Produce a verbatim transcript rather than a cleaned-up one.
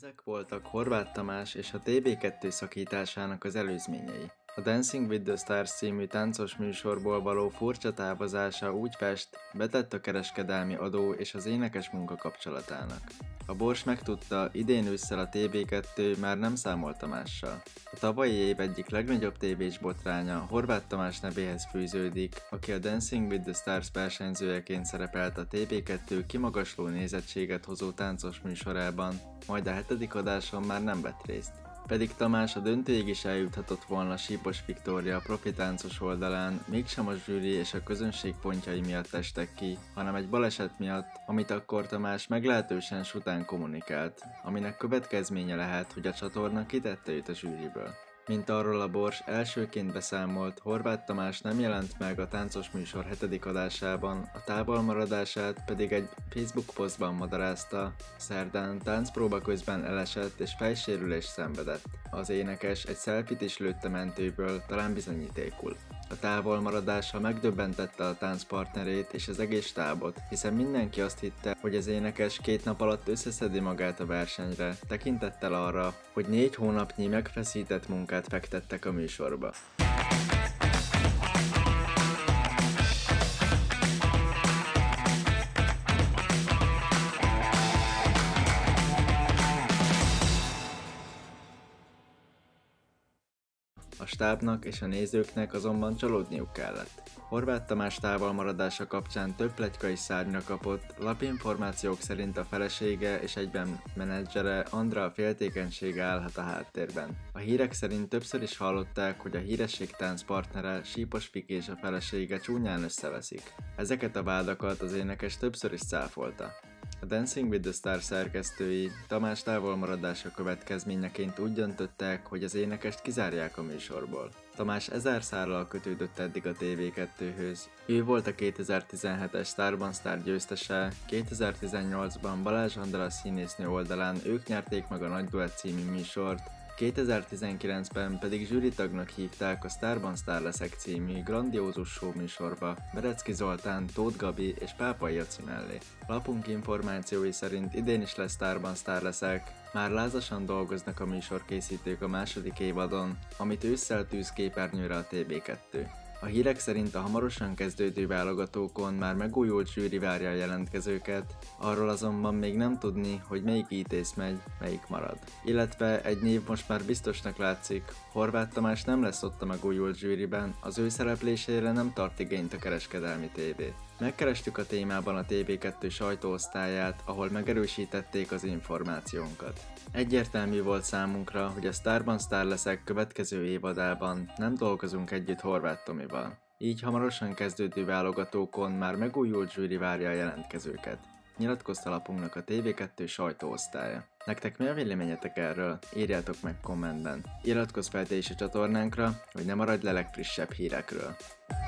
Ezek voltak Horváth Tamás és a té vé kettő szakításának az előzményei. A Dancing with the Stars című táncos műsorból való furcsa távozása úgy fest, betett a kereskedelmi adó és az énekes munka kapcsolatának. A Bors megtudta, idén ősszel a té vé kettő már nem számol Tamással. A tavalyi év egyik legnagyobb tévés botránya Horváth Tamás nevéhez fűződik, aki a Dancing with the Stars versenyzőjeként szerepelt a té vé kettő kimagasló nézettséget hozó táncos műsorában, majd a hetedik adáson már nem vett részt. Pedig Tamás a döntőig is eljuthatott volna Sípos Viktória profi táncos oldalán, mégsem a zsűri és a közönség pontjai miatt estek ki, hanem egy baleset miatt, amit akkor Tamás meglehetősen sután kommunikált, aminek következménye lehet, hogy a csatorna kitette őt a zsűriből. Mint arról a Bors elsőként beszámolt, Horváth Tamás nem jelent meg a táncos műsor hetedik adásában, a távolmaradását pedig egy Facebook posztban magyarázta, szerdán táncpróba közben elesett és fejsérülést szenvedett. Az énekes egy selfit is lőtte mentőből, talán bizonyítékul. A távolmaradása megdöbbentette a táncpartnerét és az egész stábot, hiszen mindenki azt hitte, hogy az énekes két nap alatt összeszedi magát a versenyre, tekintettel arra, hogy négy hónapnyi megfeszített munkát fektettek a műsorba. A stábnak és a nézőknek azonban csalódniuk kellett. Horváth Tamás távolmaradása kapcsán több pletyka is szárnyra kapott, lapinformációk szerint a felesége és egyben menedzsere Andrea féltékenysége állhat a háttérben. A hírek szerint többször is hallották, hogy a híresség tánc partnere Sípos Viki és a felesége csúnyán összeveszik. Ezeket a vádakat az énekes többször is cáfolta. A Dancing with the Stars szerkesztői Tamás távolmaradása következményeként úgy döntöttek, hogy az énekest kizárják a műsorból. Tamás ezer szállal kötődött eddig a té vé kettőhöz. Ő volt a kétezer-tizenhetes Starban Star győztese, kétezer-tizennyolcban Balázs Andrea színésznő oldalán ők nyerték meg a Nagy Duett című műsort, kétezer-tizenkilencben pedig zsűritagnak hívták a Starban Star leszek című grandiózus show műsorba Berecki Zoltán, Tóth Gabi és Pápai Jaci mellé. Lapunk információi szerint idén is lesz Starban Star leszek, már lázasan dolgoznak a műsorkészítők a második évadon, amit ősszel tűz képernyőre a té vé kettő. A hírek szerint a hamarosan kezdődő válogatókon már megújult zsűri várja a jelentkezőket, arról azonban még nem tudni, hogy melyik ítész megy, melyik marad. Illetve egy név most már biztosnak látszik, Horváth Tamás nem lesz ott a megújult zsűriben, az ő szereplésére nem tart igényt a kereskedelmi tévé. Megkerestük a témában a té vé kettő sajtóosztályát, ahol megerősítették az információnkat. Egyértelmű volt számunkra, hogy a Starban Star leszek következő évadában nem dolgozunk együtt Horváth Tomival. Így hamarosan kezdődő válogatókon már megújult zsűri várja a jelentkezőket. Nyilatkozta lapunknak a té vé kettő sajtóosztálya. Nektek mi a véleményetek erről? Írjátok meg kommentben. Iratkozz fel te is a csatornánkra, hogy ne maradj le legfrissebb hírekről.